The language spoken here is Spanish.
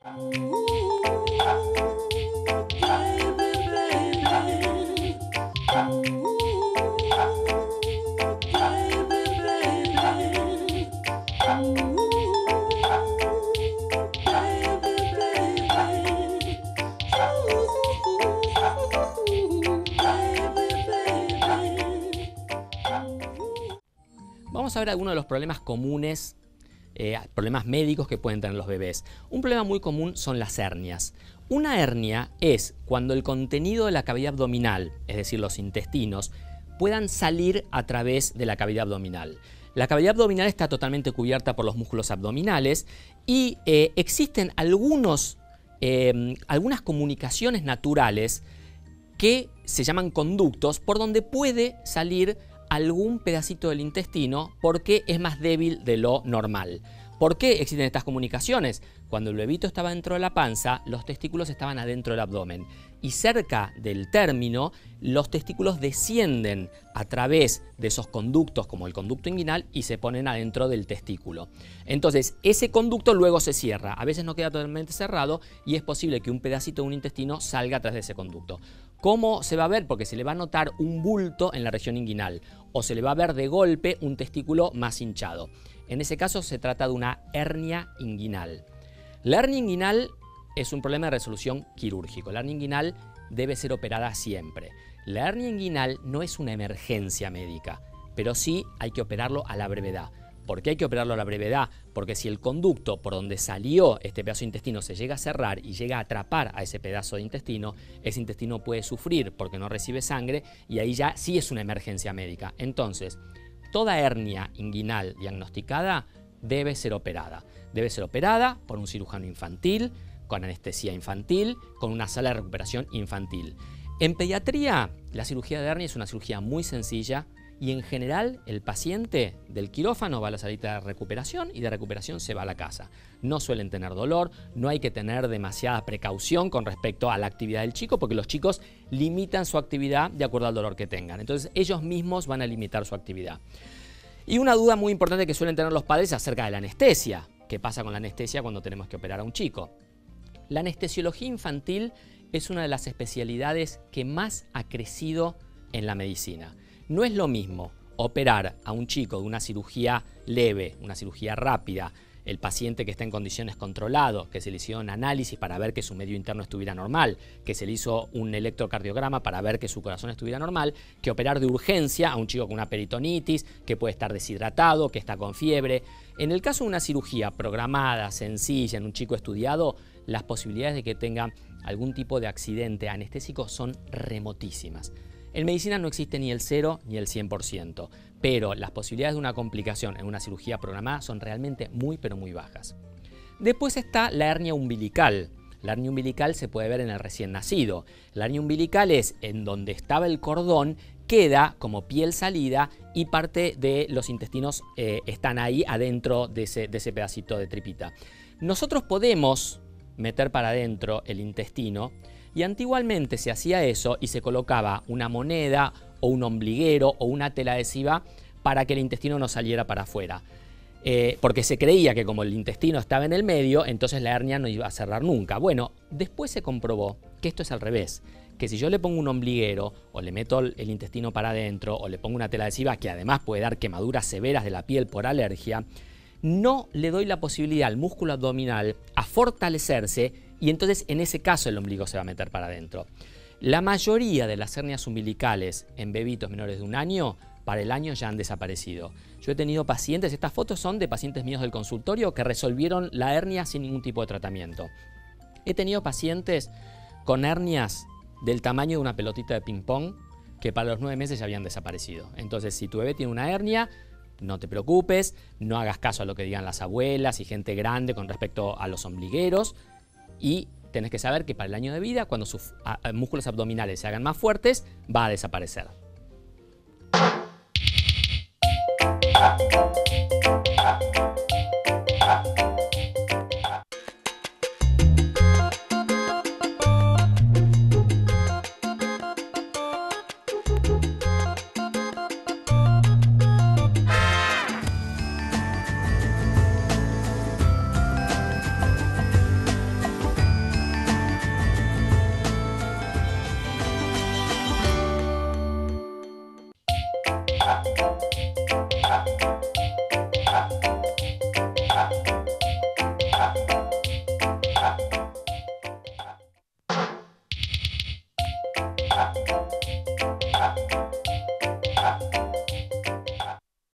Vamos a ver algunos de los problemas comunes, problemas médicos que pueden tener los bebés. Un problema muy común son las hernias. Una hernia es cuando el contenido de la cavidad abdominal, es decir, los intestinos, puedan salir a través de la cavidad abdominal. La cavidad abdominal está totalmente cubierta por los músculos abdominales y existen algunas comunicaciones naturales que se llaman conductos por donde puede salir algún pedacito del intestino porque es más débil de lo normal. ¿Por qué existen estas comunicaciones? Cuando el bebito estaba dentro de la panza, los testículos estaban adentro del abdomen y cerca del término los testículos descienden a través de esos conductos como el conducto inguinal y se ponen adentro del testículo. Entonces ese conducto luego se cierra, a veces no queda totalmente cerrado y es posible que un pedacito de un intestino salga a través de ese conducto. ¿Cómo se va a ver? Porque se le va a notar un bulto en la región inguinal o se le va a ver de golpe un testículo más hinchado. En ese caso se trata de una hernia inguinal. La hernia inguinal es un problema de resolución quirúrgico. La hernia inguinal debe ser operada siempre. La hernia inguinal no es una emergencia médica, pero sí hay que operarlo a la brevedad. ¿Por qué hay que operarlo a la brevedad? Porque si el conducto por donde salió este pedazo de intestino se llega a cerrar y llega a atrapar a ese pedazo de intestino, ese intestino puede sufrir porque no recibe sangre y ahí ya sí es una emergencia médica. Entonces, toda hernia inguinal diagnosticada debe ser operada. Debe ser operada por un cirujano infantil, con anestesia infantil, con una sala de recuperación infantil. En pediatría, la cirugía de hernia es una cirugía muy sencilla y en general el paciente del quirófano va a la salita de recuperación y de recuperación se va a la casa. No suelen tener dolor, no hay que tener demasiada precaución con respecto a la actividad del chico porque los chicos limitan su actividad de acuerdo al dolor que tengan. Entonces ellos mismos van a limitar su actividad. Y una duda muy importante que suelen tener los padres acerca de la anestesia. ¿Qué pasa con la anestesia cuando tenemos que operar a un chico? La anestesiología infantil es una de las especialidades que más ha crecido en la medicina. No es lo mismo operar a un chico de una cirugía leve, una cirugía rápida, el paciente que está en condiciones controladas, que se le hicieron análisis para ver que su medio interno estuviera normal, que se le hizo un electrocardiograma para ver que su corazón estuviera normal, que operar de urgencia a un chico con una peritonitis, que puede estar deshidratado, que está con fiebre. En el caso de una cirugía programada, sencilla, en un chico estudiado, las posibilidades de que tenga algún tipo de accidente anestésico son remotísimas. En medicina no existe ni el 0 ni el 100%, pero las posibilidades de una complicación en una cirugía programada son realmente muy pero muy bajas. Después está la hernia umbilical. La hernia umbilical se puede ver en el recién nacido. La hernia umbilical es en donde estaba el cordón, queda como piel salida y parte de los intestinos están ahí adentro de ese pedacito de tripita. Nosotros podemos meter para adentro el intestino y antiguamente se hacía eso y se colocaba una moneda o un ombliguero o una tela adhesiva para que el intestino no saliera para afuera. Porque se creía que como el intestino estaba en el medio, entonces la hernia no iba a cerrar nunca. Bueno, después se comprobó que esto es al revés, que si yo le pongo un ombliguero o le meto el intestino para adentro o le pongo una tela adhesiva que además puede dar quemaduras severas de la piel por alergia, no le doy la posibilidad al músculo abdominal a fortalecerse y entonces en ese caso el ombligo se va a meter para adentro. La mayoría de las hernias umbilicales en bebitos menores de 1 año, para el año ya han desaparecido. Yo he tenido pacientes, estas fotos son de pacientes míos del consultorio que resolvieron la hernia sin ningún tipo de tratamiento. He tenido pacientes con hernias del tamaño de una pelotita de ping pong que para los 9 meses ya habían desaparecido. Entonces, si tu bebé tiene una hernia, no te preocupes, no hagas caso a lo que digan las abuelas y gente grande con respecto a los ombligueros y tenés que saber que para el año de vida, cuando sus músculos abdominales se hagan más fuertes, va a desaparecer.